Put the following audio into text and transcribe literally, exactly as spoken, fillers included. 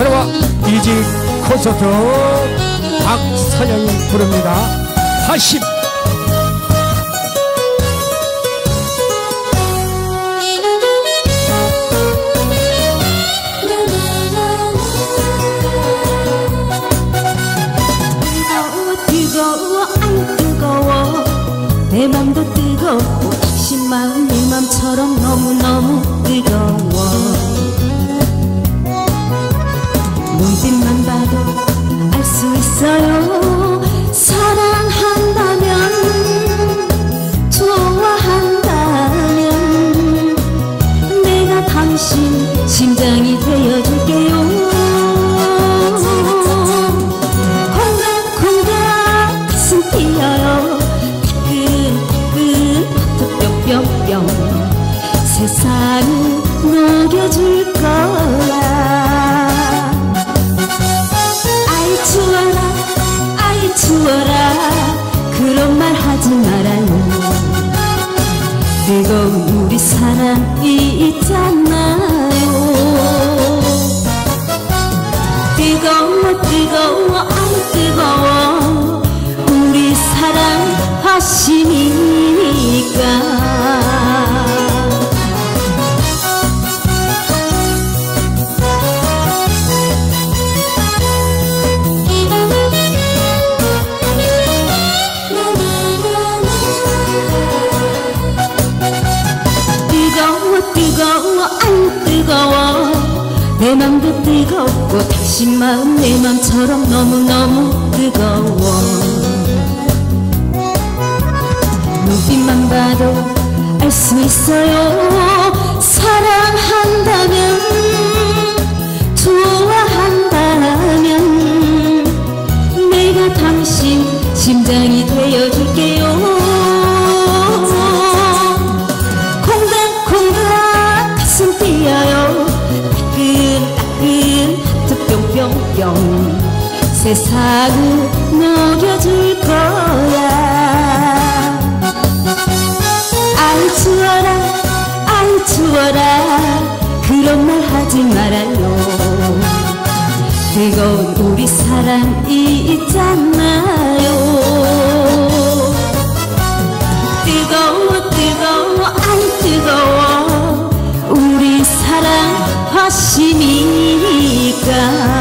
새로운 이집 콘서트 박선영이 부릅니다. 팔십. 내 맘도 뜨겁고 당신 마음 내 맘처럼 너무너무 뜨거워. 눈빛만 봐도 알 수 있어요. 사랑한다면, 좋아한다면 내가 당신 심장이 되어줄게요. 콩닥콩닥 가슴 뛰어요. 뿅뿅 세상을 녹여줄 거야. 아이 추워라 아이 추워라 그런 말 하지 말아요. 뜨거운 우리 사랑이 있잖아요. 뜨거워 뜨거워 아이 뜨거워 우리 사랑 화심이니까. 뜨거워 안 뜨거워 내 맘도 뜨겁고 당신 마음 내 맘처럼 너무너무 뜨거워. 눈빛만 봐도 알 수 있어요. 사랑한다면, 좋아한다면 내가 당신 심장이 되어줄게요. 가슴 뛰어요. 따끈따끈 하트 뿅뿅뿅 세상을 녹여줄 거야. 아이 추워라 아이 추워라 그런 말 하지 말아요. 뜨거운 우리 사랑이 있잖아요. 뜨거워 뜨거워 아이 뜨거워 우리 사랑 화심이니까.